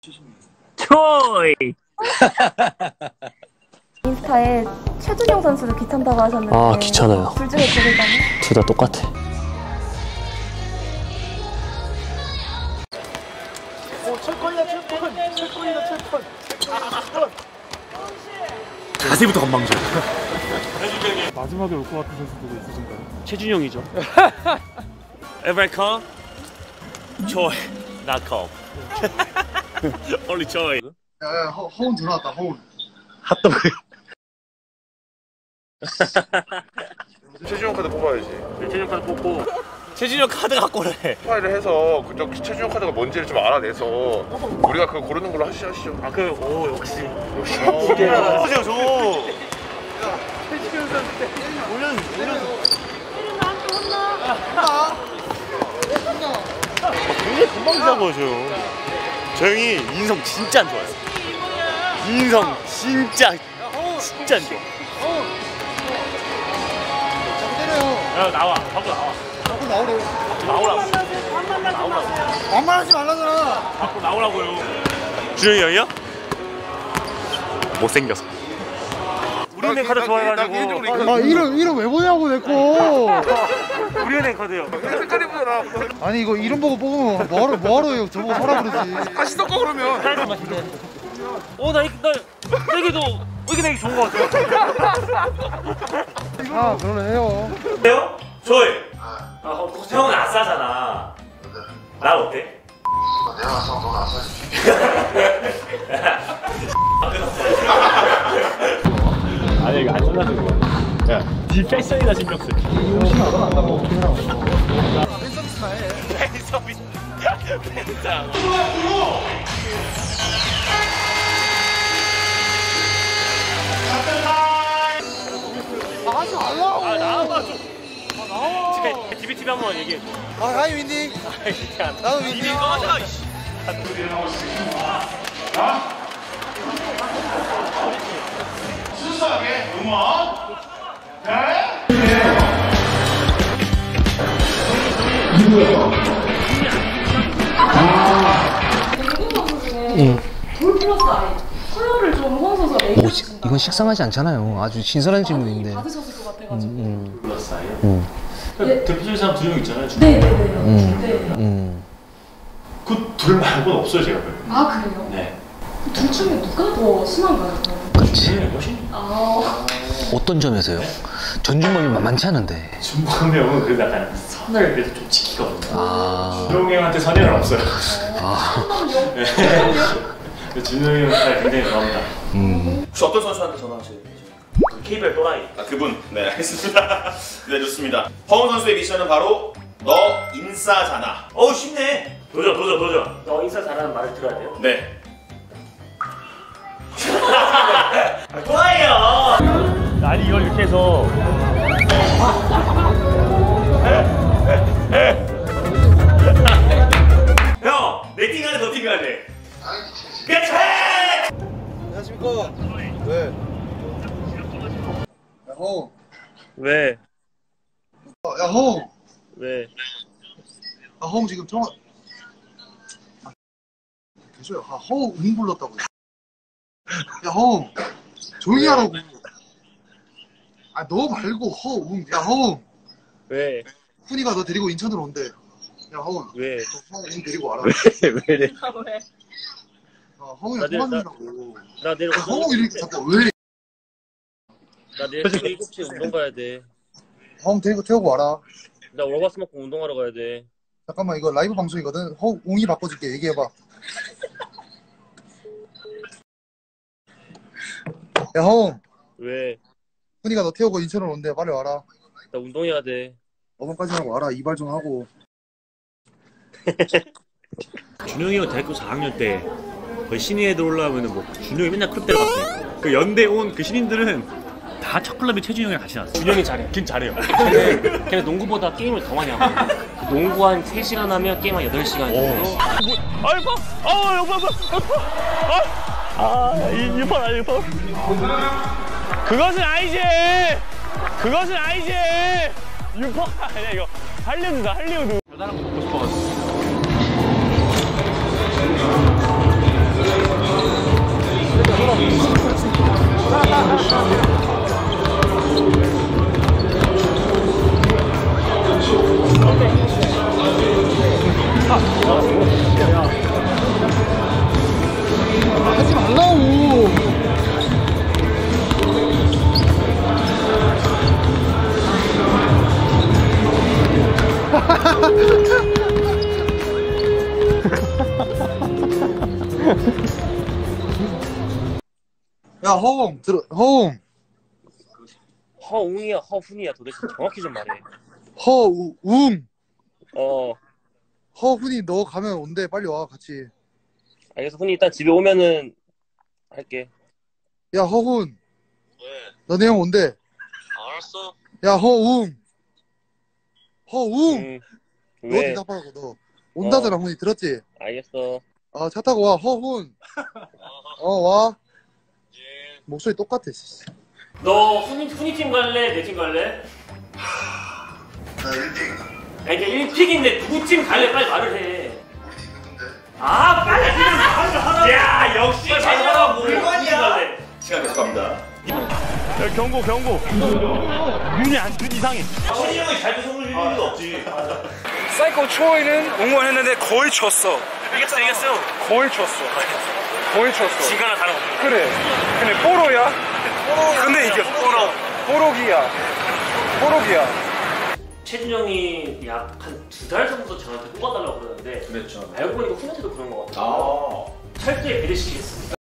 초이. 인스타에 최준용 선수도 귀찮다고 하셨는데. 아, 귀찮아요. 둘 중에 고르자면? 둘 다 똑같아. 자세부터 건방져. 마지막에 올 것 같은 선수 누구 있으신가요? 최준용이죠. Every call, Choi, not call. Only Choi. 야야 허운 들어왔다 허운. 핫도그. 최준용 카드 뽑아야지. 최준용 카드 뽑고. 최준용 카드 갖고 오래. 파일을 해서 그쪽 최준용 카드가 뭔지를 좀 알아내서 우리가 그거 고르는 걸로 하시죠. 아, 오, 역시. 보세요 저. 최준용 선수 때 올려서. 굉장히 금방 지나가셔요. 저 형이 인성 진짜 안 좋아요. 인성 진짜 안 좋아. 야, 나와. 밖으로 나와. 자꾸 나오래요. 나오라고. 반말하지 말라잖아. 밖으로 나오라고요. 준영이 형이요? 못생겨서. 우리은행 카드 좋아해가지고. 아 이름 왜 보냐고 내 거. 우리은행 카드요. 색깔이 보잖아. 아니 이거 이름 보고 뽑으면 뭐하러 해요? 저보고 서라 그러지. 다시 섞어 그러면. 나 이게 되게 좋은 것 같아요. 아 그러네 해요. 돼요? 조이. 형은 아싸잖아. 나 어때? 내가 아싸 넌 아싸지. 아니 이거 안 끝나는 거야. 야, 네 패션이나 신경 쓰. 혹시 나도 안 나고 어떻게 하라고. 팬서비스. 팬장. 하지 말라고. 나와봐 좀. 나와. TV 한번 얘기해. 하이 윈디. 나도 윈디. TV 꺼져. 순수하게 응원. 돌 플러스 아이. 서열을 좀 허운 선수가 뭐, 이건 식상하지 않잖아요. 아주 신선한 질문인데. 받으셨을 것 같아가지고. 플러스아이요? 대표적인 사람 2명 있잖아요. 네네네. 그 둘 말고는 없어요 제가. 아 그래요? 네. 둘 중에 누가 더 심한가요? 그렇지. 훨씬. 어떤 점에서요? 전준범이 만만치 않은데. 준범 형은 그래도 약간 선을 그래도 좀 지키거든요. 아. 준영 형한테 선의는 없어요. 아. 준영이 형 스타일 굉장히 좋아합니다. 혹시 어떤 선수한테 전화하세요? KBL 또라이. 아 그분. 네 알겠습니다. 네 좋습니다. 허운 선수의 미션은 바로 너 인싸잖아. 쉽네. 도전. 너 인사 잘하는 말을 들어야 돼요? 네. 또라이요. 아니 이걸 이렇게 해서. 형, 내 팀할래, 너 팀할래? 그렇지! 안녕하십니까. 왜? 야 허운. 왜? 야 허운. 왜? 아 허운 지금 통화. 계셔요. 아 허운 응 불렀다고. 야 허운 조용히 하라고. 아 너 말고 허운. 야 허운. 왜? 훈이가 너 데리고 인천으로 온대. 야 허운. 왜? 허운 응 데리고 와라. 왜? 왜? 허운이랑 통화 중이라고. 나 내일 야 허운 이렇게 자꾸 왜? 나 내일 7시에 운동 가야 돼. 허운 데리고 태우고 와라. 나 월화수 먹고 운동하러 가야 돼. 잠깐만 이거 라이브 방송이거든. 허운 웅이 바꿔줄게. 얘기해봐. 야 허운. 왜? 훈이가 너 태우고 인천으로 온대. 빨리 와라. 나 운동해야 돼. 5번까지 하고 와라. 이발 좀 하고. 준영이 형 대학교 4학년 때 거의 신인에 들어오려면은 뭐 준영이 맨날 클럽 데려갔으니까 그 연대 온 그 신인들은 다 첫 클럽에 최준영이랑 같이 나왔어. 준영이 잘해. 걔 잘해요. 걔는 농구보다 게임을 더 많이 하고. 농구 한 3시간 하면 게임 한 8시간 정도. 아이고, 여보, 유팔 아니 유팔. 그것은 아니지. 유팔 아니야 이거. 할리우드다 할리우드. 여자랑 먹고 싶어가지고. 야 허웅 허웅 허웅이야 허훈이야 도대체 정확히 좀 말해. 허웅 어 허훈이 너 가면 온대. 빨리 와 같이. 알겠어. 훈이 일단 집에 오면은 할게. 야 허훈 왜? 너네 형 온대. 알았어. 야 허웅 허웅 너 왜? 대답하고 너 온다더라. 훈이 들었지? 알겠어. 아 차 타고 와. 허훈 와. 목소리 똑같아. 너 훈이 팀 갈래? 내 팀 갈래? 나 1픽. 이게 1픽인데 누구 팀 갈래? 빨리 말을 해. 아 빨리 하라. 야 역시 최준영아 물건이야. 시간 계속 갑니다. 야, 경고. 눈 이상해. 최준영이 잘 손을 줄 일도 없지. 사이코 초이는 응원했는데 거의 졌어. 이겼어. 거의 졌어. 거의 졌어. 지가나 다름없어. 그래. 근데 뽀로야? 근데 이겼어. 뽀록이야. 최준영이 약 한 2달 전부터 저한테 뽑아달라고 그러는데 그랬죠. 알고 보니까 훈한테도 그런 것 같아요. 아. 철저히 배려시키겠습니다.